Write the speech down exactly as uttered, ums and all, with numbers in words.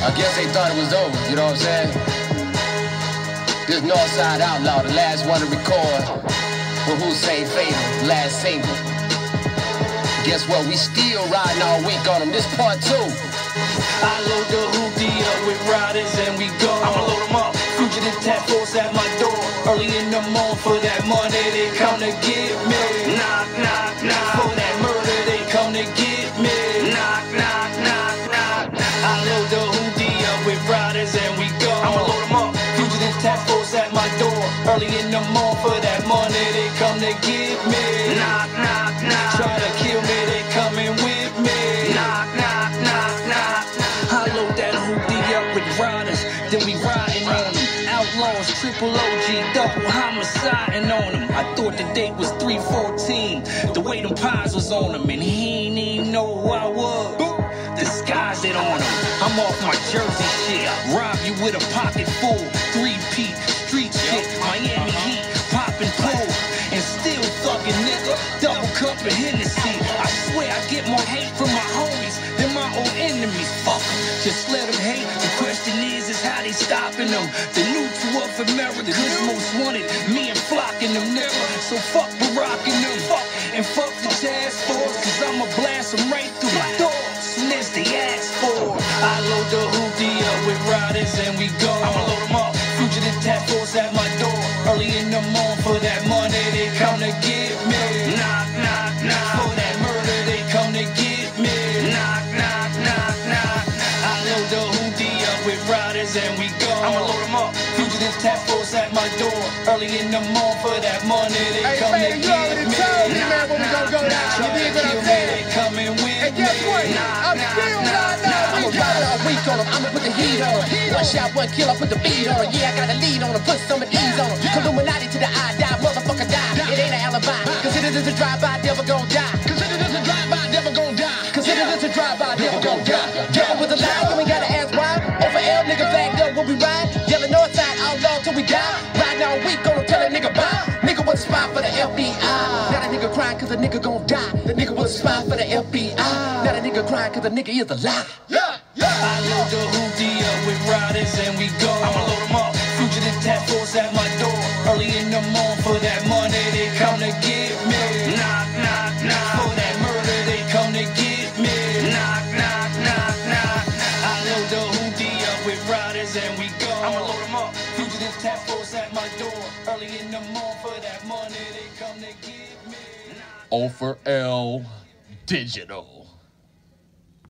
I guess they thought it was over, you know what I'm saying? This Northside Outlaw, the last one to record for Hussein Fatal, last single. Guess what? We still riding all week on them. This part two. I load the hoopty up with riders and we go. I'ma load them up. Fugitive task force at my door. Early in the morning for that money they come to get me. Knock, knock, knock. For that murder they come to get me. Knock, knock, knock, knock. I load the hoopty up with riders and we go. I'ma load them up. Fugitive task force at my door. Early in the morning for that money they come to get me. Knock, knock, knock. Try to kill me, they coming with me. Knock, knock, knock, knock. I load that hoopty up with riders, then we riding on them. Outlaws, triple O G, double homiciding on them. I thought the date was three fourteen, the way them pies was on them, and he ain't even know who I was. Disguised it on him. I'm off my Jersey shit. Rob you with a pocket full. Three-peat, street shit. Miami Heat, poppin' pull. And still thuggin' nigga. Double cup of Hennessy. I swear I get more hate from my homies than my own enemies. Fuck 'em. Just let them hate. The question is, is how they stopping them. The new to of America's most wanted. Me and flocking them, nigga. So fuck Barack and them. Fuck. And fuck the task force. Cause I'ma blast them right through the door. As they ask for. I load the hoopty up with riders and we go. I'ma load them up. Fugitive task force at my door. Early in the morning for that money they come to get me. Knock, knock, knock. For that murder they come to get me. Knock, knock, knock, knock. I load the hoopty up with riders and we go. I'ma load them up. Fugitive task force at my door. Early in the morning for that money they Hey, come man, to you get already me. told me, man, when we gonna go down. You dig what I'm saying? They coming with And guess what? me. I'm still riding out. I'ma ride all week on them. I'ma put the heat on them. One shot, one kill, I put the beat on them. Yeah, I got a lead on them. Put some of these on them. Illuminati to the eye, die, motherfucker die. It ain't an alibi. Consider this a drive-by, never gon' die. Consider this a drive-by, never gon' die. Consider this a drive-by, never gon' die. Devil was a lie, you ain't gotta ask why. Over L, nigga flagged up when we ride. Yelling Northside Outlaw till we die. Riding all week on them, tell a nigga bye. Nigga was a spy for the F B I. Now that nigga crying cause a nigga gon' die. The nigga was a spy for the F B I. Now that nigga crying cause the nigga is a lie. Yeah, yeah. I load the hoopty up with riders and we go. I'ma load them up. Fugitive task force at my door. Early in the morning for that money they come to get me. Knock, knock, knock. For that murder they come to get me. Knock, knock, knock, knock. I load the hoopty up with riders and we go. I'ma load them up. Fugitive task force at my door. Early in the morning for that money they come to get me. O for L Digital.